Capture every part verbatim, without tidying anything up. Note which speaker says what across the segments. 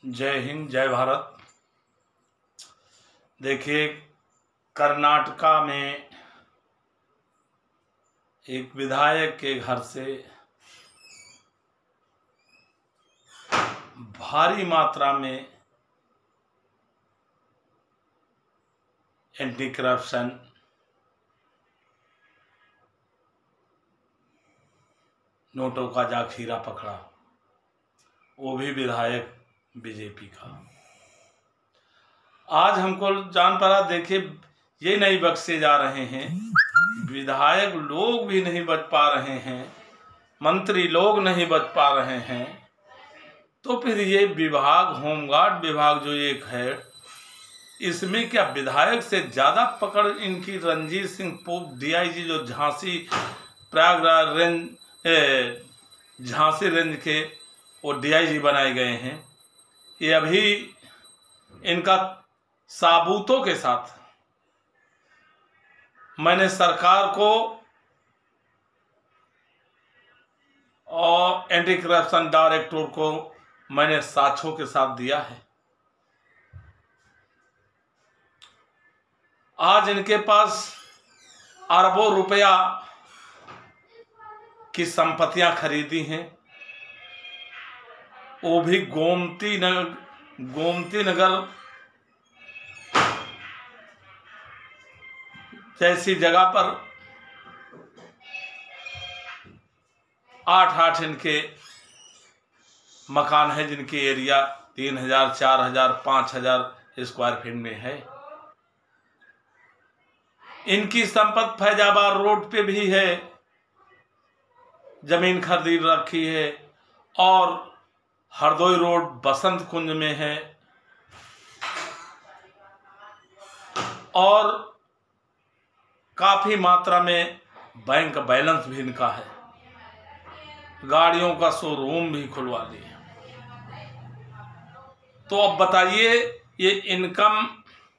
Speaker 1: जय हिंद, जय भारत। देखिए, कर्नाटका में एक विधायक के घर से भारी मात्रा में एंटी करप्शन नोटों का जाखीरा पकड़ा, वो भी विधायक बीजेपी का। आज हमको जान पड़ा। देखिए, ये नहीं बख्शे जा रहे हैं, विधायक लोग भी नहीं बच पा रहे हैं, मंत्री लोग नहीं बच पा रहे हैं, तो फिर ये विभाग, होमगार्ड विभाग जो एक है, इसमें क्या विधायक से ज्यादा पकड़ इनकी रंजीत सिंह पोप डीआईजी जो झांसी प्रयागराज रेंज झांसी रेंज के वो डीआईजी बनाए गए हैं, ये अभी इनका साबूतों के साथ मैंने सरकार को और एंटी करप्शन डायरेक्टोरेट को मैंने साक्ष्यों के साथ दिया है। आज इनके पास अरबों रुपया की संपत्तियां खरीदी हैं, वो भी गोमती नगर गोमती नगर जैसी जगह पर आठ आठ इनके मकान है, जिनकी एरिया तीन हजार चार हजार पांच हजार स्क्वायर फीट में है। इनकी संपत्ति फैजाबाद रोड पे भी है, जमीन खरीद रखी है, और हरदोई रोड बसंत कुंज में है, और काफी मात्रा में बैंक बैलेंस भी इनका है, गाड़ियों का शोरूम भी खुलवा दिए। तो अब बताइए, ये इनकम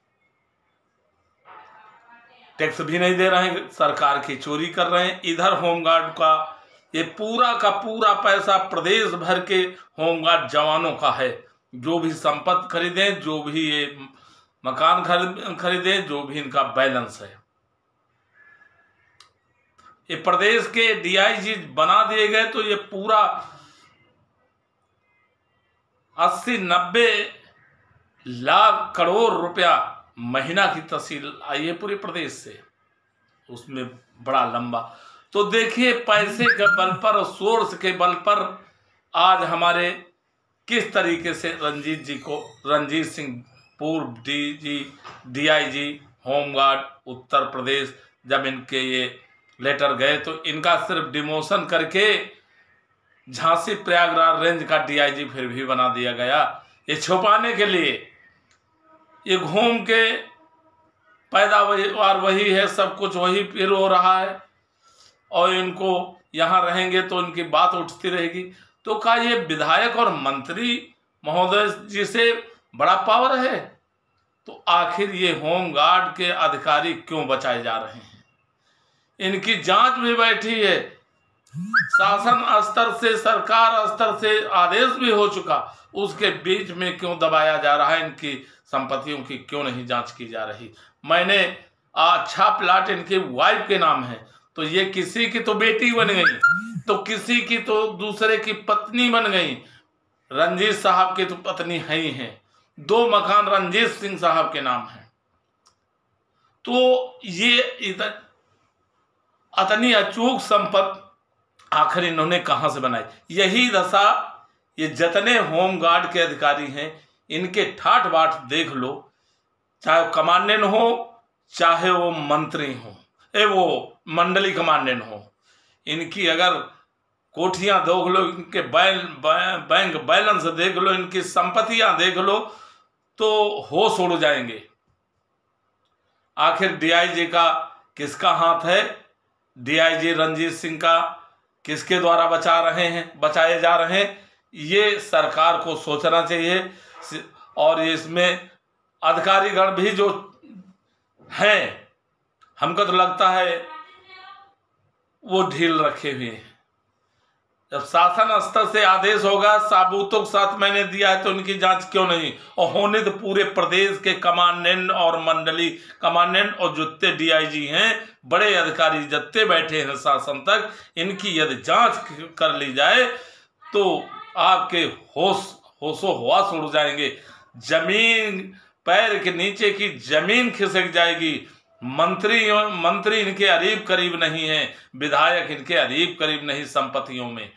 Speaker 1: टैक्स भी नहीं दे रहे हैं, सरकार की चोरी कर रहे हैं। इधर होमगार्ड का ये पूरा का पूरा पैसा प्रदेश भर के होमगार्ड जवानों का है, जो भी संपत्ति खरीदे, जो भी ये मकान खरीदे, जो भी इनका बैलेंस है। ये प्रदेश के डीआईजी बना दिए गए तो ये पूरा अस्सी नब्बे लाख करोड़ रुपया महीना की तहसील आई है पूरे प्रदेश से, उसमें बड़ा लंबा। तो देखिए, पैसे के बल पर, सोर्स के बल पर आज हमारे किस तरीके से रंजीत जी को, रंजीत सिंह पूर्व DG DIG home guard Uttar Pradesh, जब इनके ये लेटर गए तो इनका सिर्फ डिमोशन करके झांसी प्रयागराज रेंज का डीआईजी फिर भी बना दिया गया, ये छुपाने के लिए। ये घूम के पैदावार वही है, सब कुछ वही फिर हो रहा है, और इनको यहाँ रहेंगे तो इनकी बात उठती रहेगी। तो क्या ये विधायक और मंत्री महोदय जी से बड़ा पावर है? तो आखिर ये होमगार्ड के अधिकारी क्यों बचाए जा रहे हैं? इनकी जांच भी बैठी है, शासन स्तर से, सरकार स्तर से आदेश भी हो चुका, उसके बीच में क्यों दबाया जा रहा है? इनकी संपत्तियों की क्यों नहीं जांच की जा रही? मैंने अच्छा प्लाट इनके वाइफ के नाम है, तो ये किसी की तो बेटी बन गई, तो किसी की तो दूसरे की पत्नी बन गई। रंजीत साहब की तो पत्नी है ही है, दो मकान रंजीत सिंह साहब के नाम है। तो ये इधर इतनी अचूक संपत्ति आखिर इन्होंने कहां से बनाई? यही दशा ये जितने होमगार्ड के अधिकारी हैं, इनके ठाठ बाट देख लो, चाहे वो कमांडेंट हो, चाहे वो मंत्री हो, ए वो मंडली कमांडेंट हो, इनकी अगर कोठियां देख लो, इनके बैल बैंक बैलेंस देख लो, इनकी संपत्तियां देख लो, तो होश उड़ जाएंगे। आखिर डीआईजी का किसका हाथ है? डीआईजी रंजीत सिंह का किसके द्वारा बचा रहे हैं, बचाए जा रहे हैं? ये सरकार को सोचना चाहिए। और इसमें अधिकारीगण भी जो हैं, हमको तो लगता है वो ढील रखे हुए हैं। जब शासन स्तर से आदेश होगा, साबूतों के साथ मैंने दिया है, तो उनकी जांच क्यों नहीं? और होने तो पूरे प्रदेश के कमांडेंट और मंडली कमांडेंट और जितने डीआईजी हैं, बड़े अधिकारी जितने बैठे हैं शासन तक, इनकी यदि जांच कर ली जाए तो आपके होश होशो हवास उड़ जाएंगे, जमीन पैर के नीचे की जमीन खिसक जाएगी। मंत्री मंत्री इनके अरीब करीब नहीं है, विधायक इनके अरीब करीब नहीं संपत्तियों में।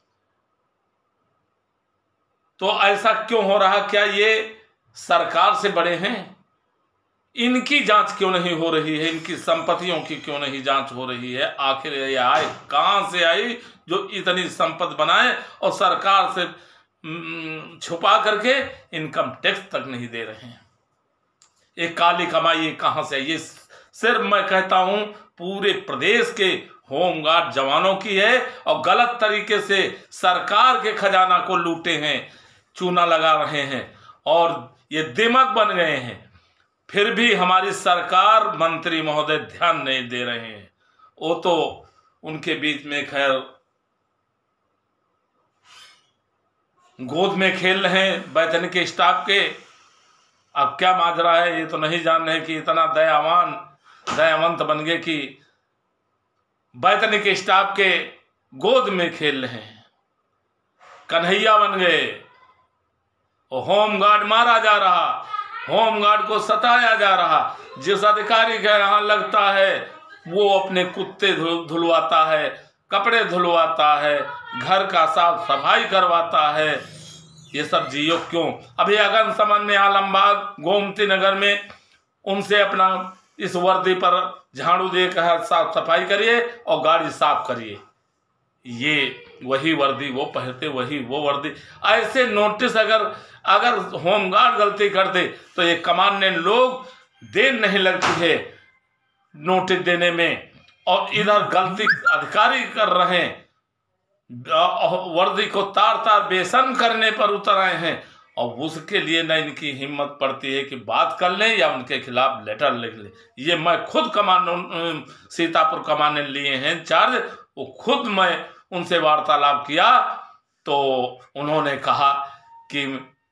Speaker 1: तो ऐसा क्यों हो रहा? क्या ये सरकार से बड़े हैं? इनकी जांच क्यों नहीं हो रही है? इनकी संपत्तियों की क्यों नहीं जांच हो रही है? आखिर ये आए कहां से आई जो इतनी संपत्ति बनाए और सरकार से छुपा करके इनकम टैक्स तक नहीं दे रहे हैं? ये काली कमाई ये कहां से? ये सिर्फ मैं कहता हूं पूरे प्रदेश के होमगार्ड जवानों की है, और गलत तरीके से सरकार के खजाना को लूटे हैं, चूना लगा रहे हैं और ये दिमाग बन गए हैं। फिर भी हमारी सरकार, मंत्री महोदय ध्यान नहीं दे रहे हैं। वो तो उनके बीच में खैर गोद में खेल रहे हैं वैतनिक स्टाफ के। अब क्या माजरा है ये तो नहीं जान रहे कि इतना दयावान दयावंत बन गए कि वैतनिक स्टाफ के गोद में खेल रहे हैं, कन्हैया बन गए। और होमगार्ड मारा जा रहा, होमगार्ड को सताया जा रहा। जिस अधिकारी के यहाँ लगता है वो अपने कुत्ते धुलवाता है, कपड़े धुलवाता है, घर का साफ सफाई करवाता है। ये सब जियो क्यों? अभी अगनसमन में आलमबाग गोमती नगर में उनसे अपना इस वर्दी पर झाड़ू देकर साफ सफाई करिए और गाड़ी साफ करिए। ये वही वर्दी वो पहनते, वही वो वर्दी। ऐसे नोटिस अगर अगर होमगार्ड गलती करते तो ये कमांडेंट लोग देर नहीं लगती है नोटिस देने में, और इधर गलती अधिकारी कर रहे हैं, वर्दी को तार तार बेसन करने पर उतर आए हैं, और उसके लिए न इनकी हिम्मत पड़ती है कि बात कर लें या उनके खिलाफ लेटर लिख लें। ये मैं खुद कमांड सीतापुर कमांडेंट लिए हैं चार्ज, वो खुद मैं उनसे वार्तालाप किया तो उन्होंने कहा कि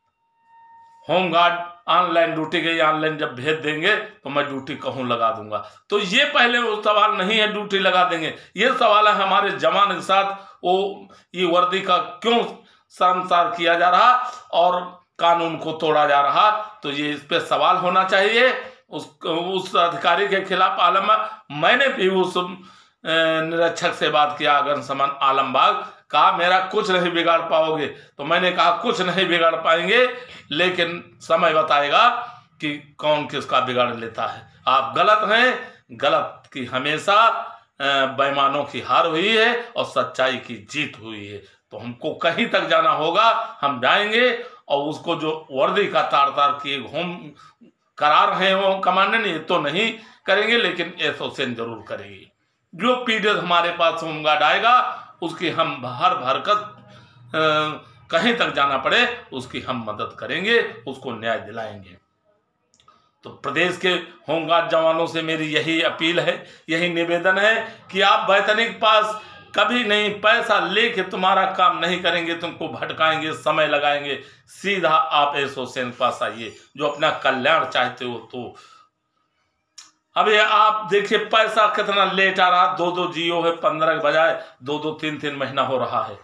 Speaker 1: होमगार्ड ऑनलाइन ड्यूटी गई, ऑनलाइन जब भेज देंगे तो मैं ड्यूटी कहूँ लगा दूंगा। तो ये पहले वो सवाल नहीं है ड्यूटी लगा देंगे, ये सवाल है हमारे जवान के साथ वो ये वर्दी का क्यों शर्मसार किया जा रहा और कानून को तोड़ा जा रहा। तो ये इस पे सवाल होना चाहिए उस उस अधिकारी के खिलाफ। आलम मैंने भी उस निरीक्षक से बात किया अगनसमन आलमबाग, कहा मेरा कुछ नहीं बिगाड़ पाओगे। तो मैंने कहा कुछ नहीं बिगाड़ पाएंगे, लेकिन समय बताएगा कि कौन किसका बिगाड़ लेता है। आप गलत हैं, गलत की हमेशा बेईमानों की हार हुई है और सच्चाई की जीत हुई है। तो हमको कहीं तक जाना होगा, हम जाएंगे और उसको जो वर्दी का तार तार किए होम करा रहे हैं वो कमांडेंट, ये तो नहीं करेंगे लेकिन एसोसिएशन जरूर करेगी। जो पीड़ित हमारे पास होमगार्ड आएगा उसकी हम हर हरकत कहीं तक जाना पड़े उसकी हम मदद करेंगे, उसको न्याय दिलाएंगे। तो प्रदेश के होमगार्ड जवानों से मेरी यही अपील है, यही निवेदन है कि आप वैतनिक पास कभी नहीं पैसा लेके तुम्हारा काम नहीं करेंगे, तुमको भटकाएंगे, समय लगाएंगे। सीधा आप एसोसिएशन के पास आइए जो अपना कल्याण चाहते हो। तो अब ये आप देखिए पैसा कितना लेट आ रहा, दो दो जियो है पंद्रह के बजाय दो दो तीन तीन महीना हो रहा है।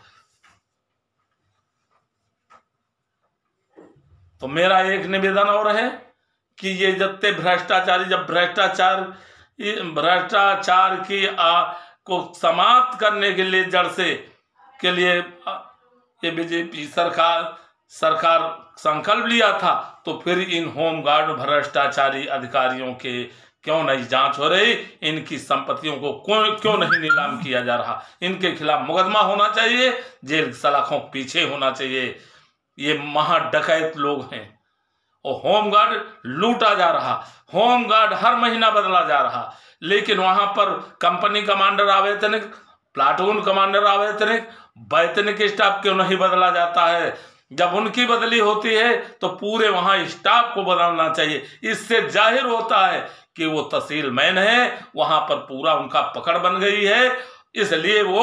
Speaker 1: तो मेरा एक निवेदन और है कि ये जितने भ्रष्टाचारी, जब भ्रष्टाचार भ्रष्टाचार की आ, को समाप्त करने के लिए जड़ से के लिए ये बीजेपी सरकार सरकार संकल्प लिया था, तो फिर इन होमगार्ड भ्रष्टाचारी अधिकारियों के क्यों नहीं जांच हो रही, इनकी संपत्तियों को क्यों नहीं नीलाम किया जा रहा। इनके खिलाफ मुकदमा होना चाहिए, जेल सलाखों पीछे होना चाहिए। ये महाडकैत लोग हैं और होमगार्ड लूटा जा रहा, होमगार्ड हर महीना बदला जा रहा, लेकिन वहां पर कंपनी कमांडर आवेतनिक, प्लाटून कमांडर आवेतनिक, वैतनिक स्टाफ क्यों नहीं बदला जाता है। जब उनकी बदली होती है तो पूरे वहां स्टाफ को बदलना चाहिए। इससे जाहिर होता है कि वो तहसील मैन है, वहां पर पूरा उनका पकड़ बन गई है, इसलिए वो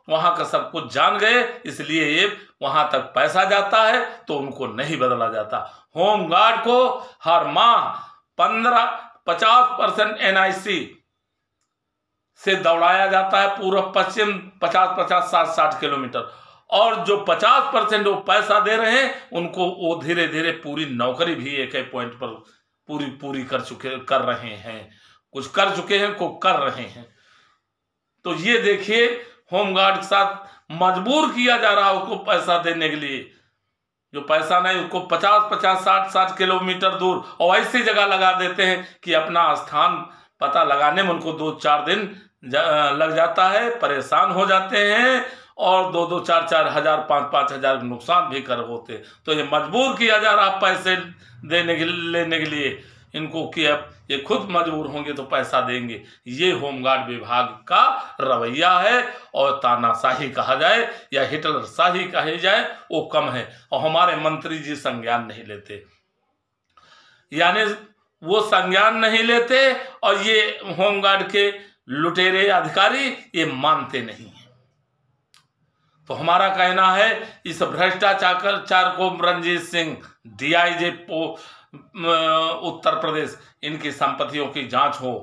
Speaker 1: वहां का सब कुछ जान गए, इसलिए ये वहां तक पैसा जाता है तो उनको नहीं बदला जाता। होमगार्ड को हर माह पंद्रह पचास परसेंट एन आई सी से दौड़ाया जाता है पूर्व पश्चिम पचास पचास साठ साठ किलोमीटर, और जो पचास परसेंट वो पैसा दे रहे हैं उनको वो धीरे धीरे पूरी नौकरी भी एक एक पॉइंट पर पूरी पूरी कर चुके कर रहे हैं, कुछ कर चुके हैं, को कर रहे हैं। तो ये देखिए होमगार्ड के साथ मजबूर किया जा रहा है उसको पैसा देने के लिए, जो पैसा नहीं उसको पचास पचास साठ साठ किलोमीटर दूर और ऐसी जगह लगा देते हैं कि अपना स्थान पता लगाने में उनको दो चार दिन लग जाता है, परेशान हो जाते हैं और दो दो चार चार हजार पाँच पाँच हजार नुकसान भी कर होते। तो ये मजबूर किया जा रहा पैसे देने के लेने के लिए इनको कि अब ये खुद मजबूर होंगे तो पैसा देंगे। ये होमगार्ड विभाग का रवैया है, और तानाशाही कहा जाए या हिटलर शाही कही जाए वो कम है। और हमारे मंत्री जी संज्ञान नहीं लेते, यानी वो संज्ञान नहीं लेते, और ये होमगार्ड के लुटेरे अधिकारी ये मानते नहीं है। तो हमारा कहना है इस भ्रष्टाचार को Ranjit Singh D I G Uttar Pradesh, इनकी संपत्तियों की जांच हो।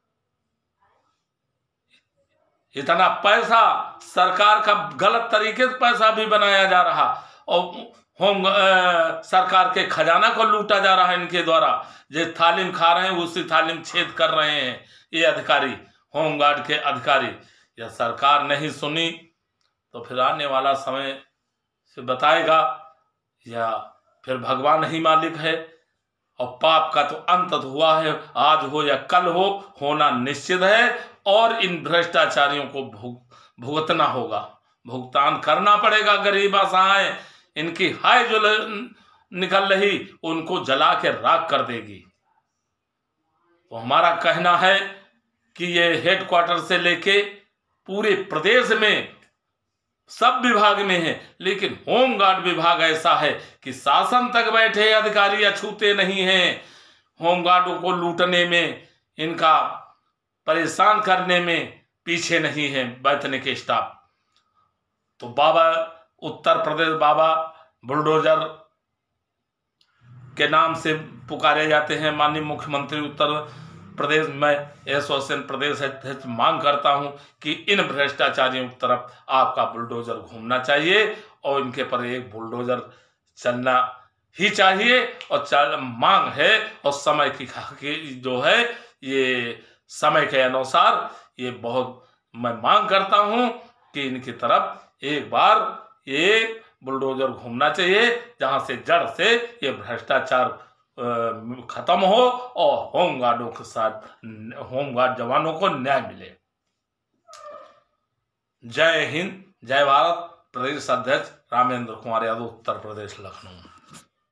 Speaker 1: इतना पैसा सरकार का गलत तरीके से पैसा भी बनाया जा रहा, और होम आ, सरकार के खजाना को लूटा जा रहा है इनके द्वारा। जिस थाली में खा रहे हैं उसी थाली में छेद कर रहे हैं ये अधिकारी, होमगार्ड के अधिकारी। यह सरकार नहीं सुनी तो फिर आने वाला समय से बताएगा, या फिर भगवान ही मालिक है। और पाप का तो अंत हुआ है, आज हो या कल हो, होना निश्चित है, और इन भ्रष्टाचारियों को भुगतना होगा, भुगतान करना पड़ेगा। गरीब असहाय इनकी हाय जो निकल रही उनको जला के राख कर देगी। तो हमारा कहना है कि ये हेडक्वार्टर से लेके पूरे प्रदेश में सब विभाग में है, लेकिन होमगार्ड विभाग ऐसा है कि शासन तक बैठे अधिकारी अछूते नहीं हैं। होमगार्डों को लूटने में, इनका परेशान करने में पीछे नहीं है बैठने के स्टाफ। तो बाबा उत्तर प्रदेश बाबा बुलडोजर के नाम से पुकारे जाते हैं। माननीय मुख्यमंत्री उत्तर प्रदेश में एसोसिएशन प्रदेश अध्यक्ष मांग करता हूं कि इन भ्रष्टाचारियों की तरफ आपका बुलडोजर घूमना चाहिए, और इनके पर एक बुलडोजर चलना ही चाहिए। और चल मांग है, और समय की जो है ये समय के अनुसार ये बहुत मैं मांग करता हूं कि इनकी तरफ एक बार ये बुलडोजर घूमना चाहिए, जहां से जड़ से ये भ्रष्टाचार खत्म हो और होमगार्डों के साथ होमगार्ड जवानों को न्याय मिले। जय हिंद, जय भारत। प्रदेश अध्यक्ष रामेंद्र कुमार यादव, उत्तर प्रदेश, लखनऊ।